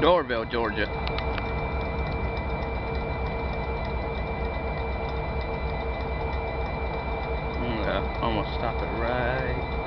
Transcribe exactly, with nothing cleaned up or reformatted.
Doraville, Georgia. Yeah, I'm gonna stop it right